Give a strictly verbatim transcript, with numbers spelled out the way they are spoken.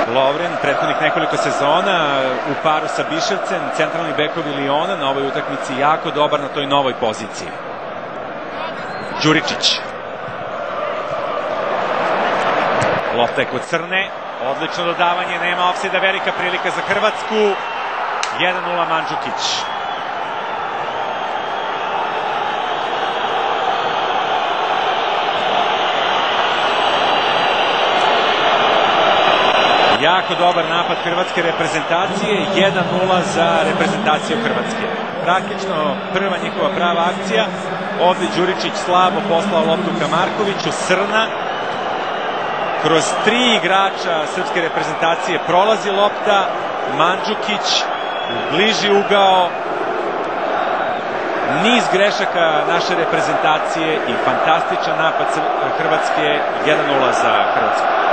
Lovren, prethodnih nekoliko sezona u paru sa Biševcem, centralni bekovi Liona, na ovoj utakmici jako dobar na toj novoj poziciji. Đuričić. Lopta je kod Crne, odlično dodavanje, nema ofsajda, velika prilika za Hrvatsku. jedan nula Mandžukić. Jako dobar napad hrvatske reprezentacije, jedan nula za reprezentaciju Hrvatske. Praktično prva njihova prava akcija. Ovde Đuričić slabo poslao loptu ka Markoviću, Srna. Kroz tri igrača srpske reprezentacije prolazi lopta, Mandžukić u bliži ugao. Niz grešaka naše reprezentacije i fantastičan napad Hrvatske, jedan nula za Hrvatsku.